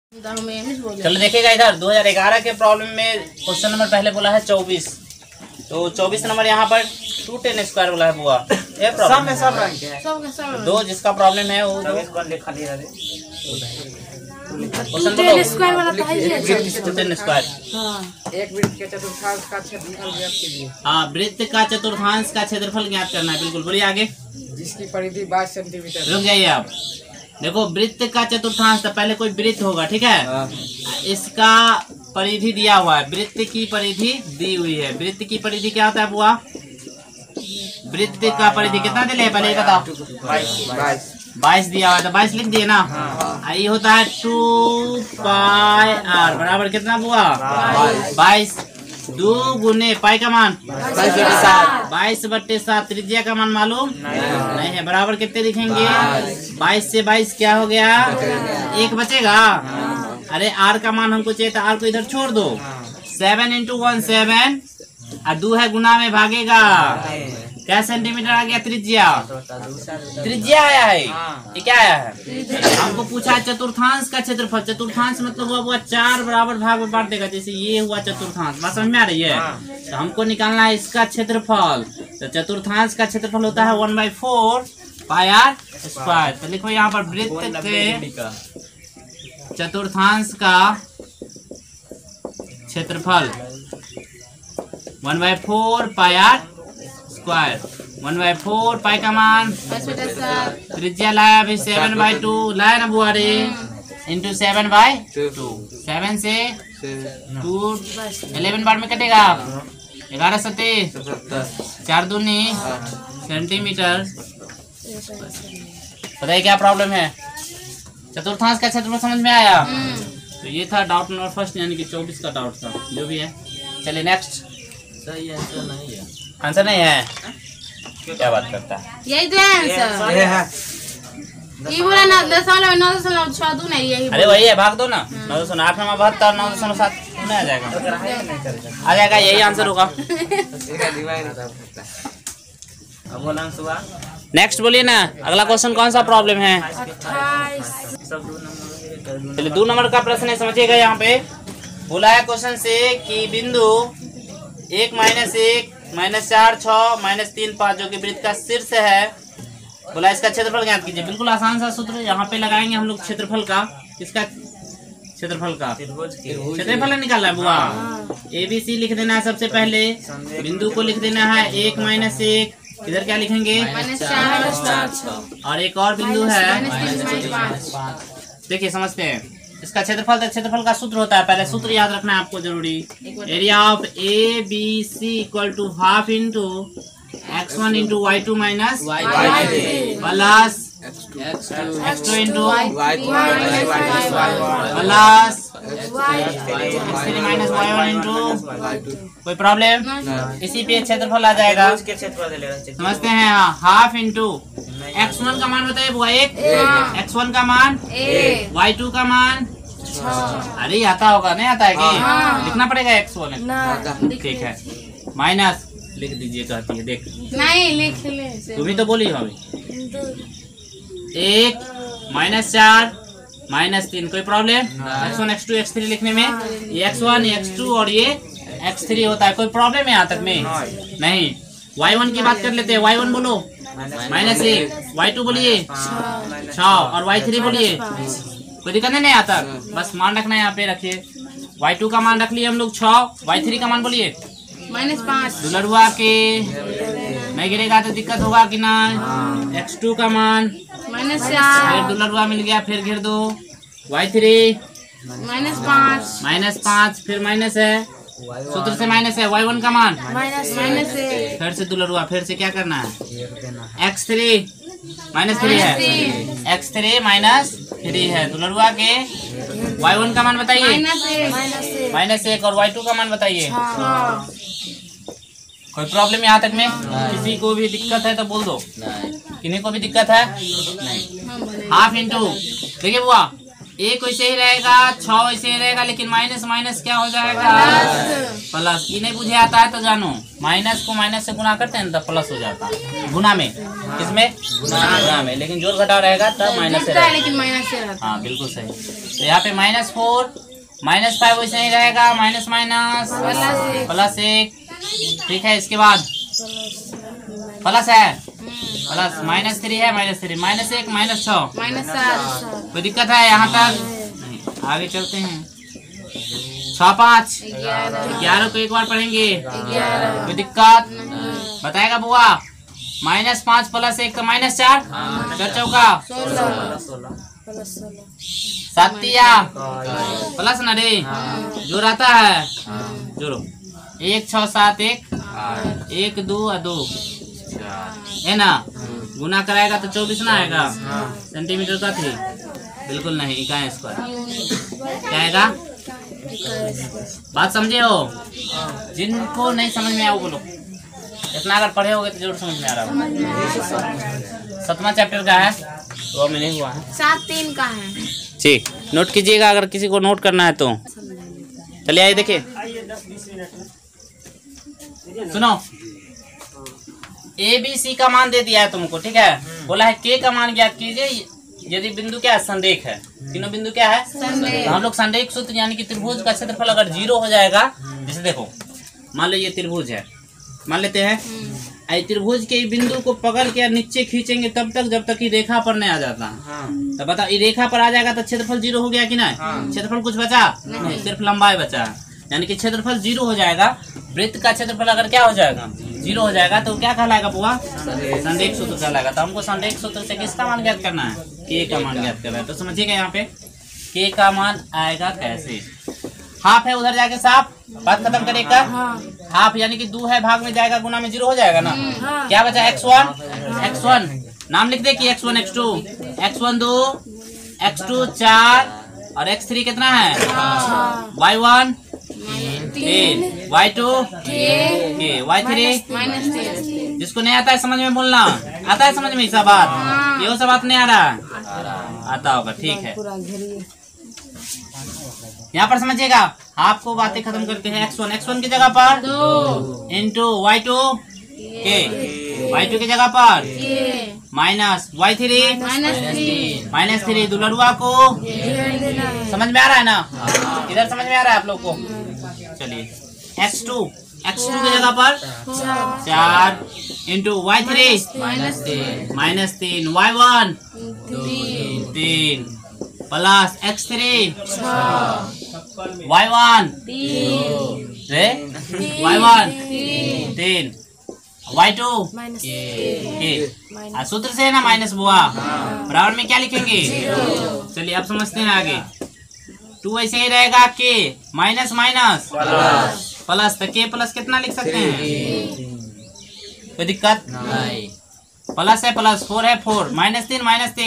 चलो देखिएगा इधर 2011 के प्रॉब्लम में क्वेश्चन नंबर पहले बोला है 24, तो 24 नंबर यहाँ पर 210 स्क्वायर बोला है बुआ। ये प्रॉब्लम है सब रंग के दो जिसका प्रॉब्लम है वो क्वेश्चन बोलो। 210 स्क्वायर एक वृत्त के चतुर्थांश का क्षेत्रफल ज्ञात कीजिए। हाँ, वृत्त का चतुर्थांश का क्षेत्रफल ज्ञात करना है। बिल्कुल, बोलिए आगे। जिसकी परिधि 22 सेंटीमीटर। रुक जाइए आप। देखो वृत्त का चतुर्थांश, तो पहले कोई वृत्त होगा, ठीक है। इसका परिधि दिया हुआ है, वृत्त की परिधि दी हुई है। वृत्त की परिधि क्या होता है बुआ? वृत्त का परिधि कितना दिले है पहले बताओ? 22 दिया हुआ है, तो 22 लिख दिए ना। ये होता है 2 पाई आर बराबर कितना बुआ? 22। 2 गुने पाई का मान 22/7। त्रिज्या का मान मालूम नहीं है, बराबर कितने लिखेंगे? 22 से 22 क्या हो गया? 1 बचेगा। अरे आर का मान हमको चाहिए था, आर को इधर छोड़ दो। 7 × 1 7 और 2 है गुना में भागेगा। क्या सेंटीमीटर आ गया? त्रिज्या। त्रिज्या आया है, ये क्या आया है? हमको पूछा है चतुर्थांश का क्षेत्रफल। चतुर्थांश मतलब हुआ 4 बराबर भाग में बांट देगा, जैसे ये हुआ चतुर्थांश। बात समझ में आ रही है? तो हमको निकालना है इसका क्षेत्रफल। तो चतुर्थांश का क्षेत्रफल होता है 1/4 पाई आर स्क्वायर। तो लिखो यहाँ पर वृत्त के चतुर्थांश का क्षेत्रफल 1/4 पाई आर स्क्वायर। 1/4 पाई का मान त्रिज्या लाया अभी 7/2 लाया ना बुआ रे, इंटू 7/2। 7 से 2 11 बार में कटेगा। 11 सते 4 दूनी सेंटीमीटर। बताइए क्या प्रॉब्लम है? चतुर्थांश का क्षेत्रफल समझ में आया? तो ये था डाउट नंबर फर्स्ट, यानी कि 24 का डाउट था, जो भी है। चलिए नेक्स्ट। सही आंसर नहीं है। आंसर नहीं है? क्या बात करता है? यही तो है आंसर। ये बोला ना 9.6 नहीं, यही अरे वही है, भाग दो ना। 9.8 में 72 9.7 नहीं आ जाएगा? आ जाएगा, यही आंसर होगा। नेक्स्ट बोलिए ना, अगला क्वेश्चन कौन सा प्रॉब्लम है? 28। चलिए 2 नंबर का प्रश्न है, समझिएगा। यहाँ पे बोला है क्वेश्चन से कि बिंदु 1 - 1 -4 6 -3 5 जो कि वृत्त का शीर्ष है, बोला इसका क्षेत्रफल ज्ञात कीजिए। बिल्कुल आसान सा सूत्र यहाँ पे लगाएंगे हम लोग क्षेत्रफल का। किसका क्षेत्रफल का? क्षेत्रफल निकालना है बुआ। ABC लिख देना है सबसे पहले, बिंदु को लिख देना है 1 - 1, इधर क्या लिखेंगे? और एक और बिंदु है, देखिए समझते हैं इसका क्षेत्रफल। क्षेत्रफल का सूत्र होता है, पहले सूत्र याद रखना है आपको जरूरी। Area of ABC = ½ into x1 × y2 - y3 plus x2 into plus x3 - y1 into. कोई प्रॉब्लम? इसी पे क्षेत्रफल आ जाएगा, समझते हैं। हाँ, ½ इंटू x1 का मान बताइए बुआ 1, x1 का मान y2 का मान। अरे आता होगा, नहीं आता है कि लिखना पड़ेगा x1? ठीक है, माइनस लिख दीजिए कहती है। देख नहीं लिख ले, तुम्ही तो बोली हो 1 -4 -3। कोई प्रॉब्लम? x1 x2 x3 लिखने में? ये x1 ये x2 और ये x3 होता है। कोई प्रॉब्लम है यहाँ तक में? नहीं। y1 की बात कर लेते हैं। y1 बोलो -1, y2 बोलिए 6 और y3 बोलिए। कोई दिक्कत नहीं आता, बस मान रखना है यहाँ पे रखिए। y2 का मान रख लिए हम लोग 6, y3 का मान बोलिए -5। दुलरुआ के नहीं गिरेगा तो दिक्कत होगा कि ना। x2 का मान -4, फिर दुलरुआ मिल गया, फिर घेर दो। y3 -5, फिर माइनस है, सूत्र से माइनस है। y1 का मान -1, फिर से दुलरुआ, फिर से क्या करना है? x3 -3 है, x3 -3 है। दुलरुआ के y1 का मान बताइए -1 और y2 का मान बताइए। कोई प्रॉब्लम यहाँ तक में? किसी को भी दिक्कत है तो बोल दो। किन्हीं को भी दिक्कत है? ½ इंटू, देखिए बुआ एक वैसे ही रहेगा, 6 वैसे ही रहेगा, लेकिन माइनस माइनस क्या हो जाएगा? प्लस। ये नहीं बुझे आता है तो जानो, माइनस को माइनस से गुना करते हैं तो प्लस हो जाता है गुना में। किसमें? गुना में। लेकिन जोड़ घटाव रहेगा तब माइनस से रहेगा, लेकिन माइनस से रहता है। हाँ बिल्कुल सही। तो यहाँ पे -4 -5 वैसे ही रहेगा, माइनस माइनस +1। ठीक है, इसके बाद प्लस है, प्लस -3 है, -3 -1 -6 -7 कोई दिक्कत है यहाँ तक? नहीं, आगे चलते हैं। 6 5 11 को एक बार पढ़ेंगे, कोई दिक्कत? बताएगा बुआ? -5 + 1 तो -4, 4 चौका 7 तिया प्लस ना रे, जोड़ आता है, जोड़ो 1 6 7 1 2 2 है ना। गुना कराएगा तो 24 ना आएगा, सेंटीमीटर का 3 बिल्कुल नहीं, इकाई स्क्वायर क्या आएगा? बात समझे हो? जिनको नहीं समझ में आओ बोलो, इतना अगर पढ़े होगे तो जरूर समझ में आ रहा होगा। 7वां चैप्टर का है तो में नहीं हुआ है, 7-3 का है। ठीक, नोट कीजिएगा अगर किसी को नोट करना है तो। चलिए आइए देखिए, सुनो, ABC का मान दे दिया है तुमको, ठीक है। बोला है K का मान ज्ञात कीजिए यदि बिंदु क्या है? संरेख है। तीनों बिंदु क्या है? संरेख। तो हम लोग संरेख सूत्र यानी कि त्रिभुज का क्षेत्रफल अगर 0 हो जाएगा, जैसे देखो मान लो ये त्रिभुज है, मान लेते हैं, त्रिभुज के बिंदु को पकड़ के नीचे खींचेंगे तब तक जब तक कि रेखा पर नहीं आ जाता। तो बता, ये रेखा पर आ जाएगा तो क्षेत्रफल 0 हो गया कि नहीं? क्षेत्रफल कुछ बचा नहीं, सिर्फ लंबाई बचा, यानी कि क्षेत्रफल 0 हो जाएगा। वृत्त का क्षेत्रफल अगर क्या हो जाएगा? 0 हो जाएगा तो क्या कहलाएगा बुआ? संरेख सूत्र कहलाएगा। तो हमको संरेख सूत्र से किसका मान ज्ञात करना है? K का मान ज्ञात करना है। तो समझिएगा यहाँ पे K का मान आएगा कैसे? हाफ है, उधर जाके साफ, बात खत्म करेगा। हाफ यानी कि 2 है, भाग में जाएगा, गुना में 0 हो जाएगा ना। क्या बचा? x1 नाम लिख दे कि x1 x2 x1 2 x2 4 और x3 कितना है? y1 3 y2 k y3 जिसको नहीं आता है समझ में बोलना, आता है समझ में ऐसा बात? ये सब बात नहीं आ रहा? आता होगा, ठीक है। यहाँ पर समझिएगा, आपको बातें खत्म करते हैं। x1 की जगह पर 2 इंटू y2 की जगह पर माइनस y3 दुलरुआ को समझ में आ रहा है ना? इधर समझ में आ रहा है आप लोग को? चलिए, x2 की जगह पर 4 into y3 -3 y1 3 plus x3 y1 3 y2 सूत्र से है ना माइनस बुआ, बराबर में क्या लिखेंगे? चलिए अब समझते हैं आगे। 2 ऐसे ही रहेगा, k माइनस माइनस प्लस, तो k प्लस कितना लिख सकते हैं? कोई दिक्कत नहीं। प्लस है, प्लस 4 है, 4 -3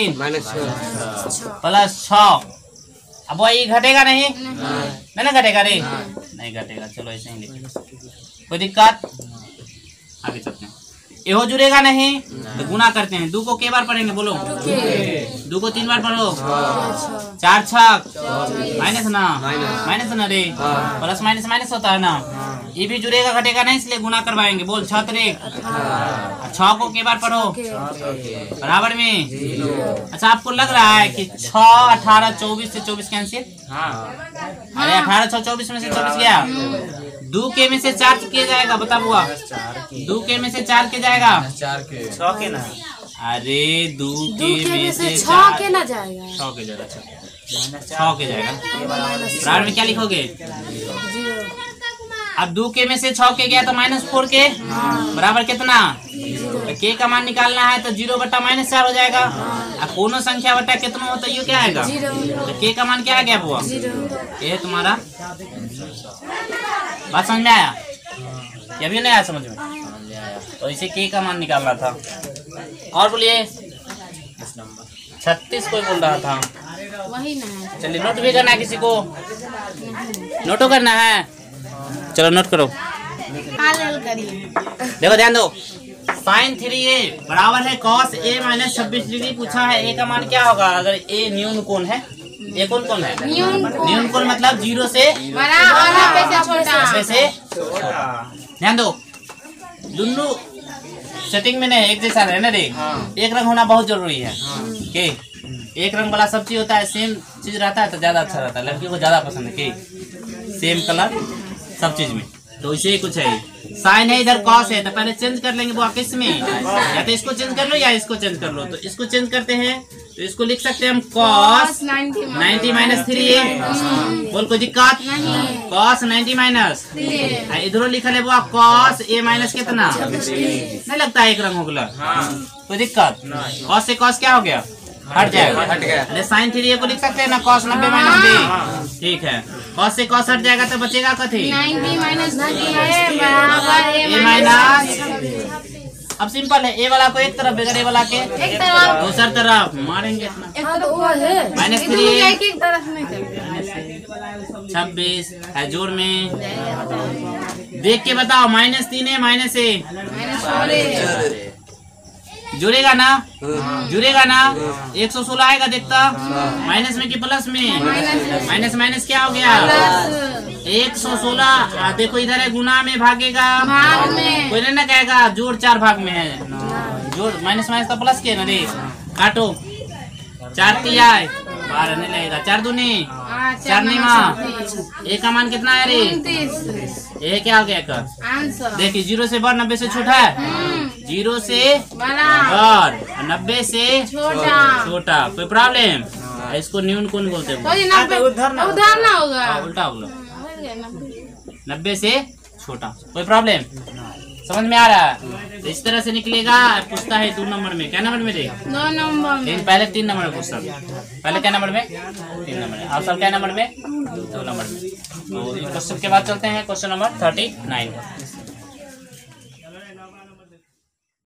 प्लस 6। अब वही घटेगा नहीं? नहीं ना घटेगा रे, नहीं घटेगा। चलो ऐसे ही लिख, कोई दिक्कत? आगे चलते हैं। एहो जुड़ेगा नहीं तो गुना करते हैं। 2 को के बार पढ़ेंगे बोलो? 2 को 3 बार पढ़ो। 4 6 माइनस ना रे, प्लस माइनस माइनस होता है ना। ये भी जुड़ेगा घटेगा नहीं, इसलिए गुना करवाएंगे। बोल 6 3 6 को के बार पढ़ो बराबर में। अच्छा, आपको लग रहा है कि 6 18 24 से 24 कैंसिल? अरे 18 6 24 में से 24 गया। 2 के में से 4 किया जाएगा, बता बुआ? 2 के में से 4 के जाएगा, 6 के ना। अरे 2 के में से 6 के ना जाएगा, 6 के जाएगा, 6 के जाएगा। बराबर में क्या लिखोगे? अब 2 के में से 6 के गया तो -4 के बराबर कितना? तो के का मान निकालना है तो 0/-4 हो जाएगा। अब कोनो संख्या बटा कितना होता है, ये क्या आएगा? तो के का मान क्या आ गया बुआ? ये तुम्हारा बात समझ में आया? ये भी नहीं आया समझ में? तो इसे के का मान निकालना था। और बोलिए 36 कोई बोल रहा था, वही ना है। चलिए नोट भी करना है, किसी को नोटो करना है? चलो नोट करो, देखो ध्यान दो। sin 3a बराबर है cos a -26 डिग्री। पूछा है a का मान क्या होगा अगर a न्यून कोण है, ये कौन कौन है? न्यून कोण न्यूनकोण मतलब 0 से बड़ा और 90 से छोटा। 90 से ध्यान दो। लुल्लू सेटिंग में नहीं एक जैसा रहने दे। एक रंग होना बहुत जरूरी है। के एक रंग वाला सब चीज होता है, सेम चीज रहता है तो ज्यादा अच्छा रहता है। लड़कियों को ज्यादा पसंद है के सेम कलर सब चीज में। तो इसे ही कुछ है। साइन है इधर कॉस है, तो पहले चेंज कर लेंगे वो किस में, या तो इसको चेंज कर लो या इसको चेंज कर लो। तो इसको चेंज करते हैं तो इसको लिख सकते हैं हम कॉस 90 माइनस 3 बोल कोई दिक्कत कॉस 90 माइनस इधरों लिखा है वो कॉस ए माइनस कितना नहीं लगता है एक रंग हो गया कोई दिक्कत। कॉस से कॉस क्या हो गया हट जाएगा। अरे साइन 3 को लिख सकते हैं ना कॉस 90 माइनस बी। ठीक है कॉस से कॉस हट जाएगा तो बचेगा कथी 90 माइनस बराबर ए माइनस। अब सिंपल है ए वाला को एक तरफ बगैर ए वाला के एक तरफ दूसर तरफ मारेंगे माइनस 3 एक तरफ में 26 है जोड़ में देख के बताओ -3 है -1 जुड़ेगा ना जुड़ेगा ना 116 आएगा देखता माइनस में कि प्लस में माइनस माइनस क्या हो गया 116। देखो इधर है गुना में भागेगा भाग में कोई नहीं ना कहेगा जोड़ 4 भाग में है जोड़ माइनस माइनस का प्लस के ना रे काटो 4 तिया 12 नहीं लगेगा 4 दूनी 4 नहीं माँ ए का मान कितना है रे ये क्या हो गया कर आंसर देखिए 0 से बड़ 90 से छोटा है 0 से बड़ा बड़ 90 से छोटा छोटा कोई प्रॉब्लम इसको न्यूनकोण बोलते हैं कोई 90 उधर ना होगा उल्टा होगा 90 से छोटा कोई प्रॉब्लम समझ में आ रहा है। तो इस तरह से निकलेगा पूछता है 2 नंबर में क्या नंबर में देगा 2 नंबर में पहले 3 नंबर में पूछता पहले क्या नंबर में 3 नंबर में आप सब क्या नंबर में 2 नंबर में। तो क्वेश्चन के बाद चलते हैं क्वेश्चन नंबर 39।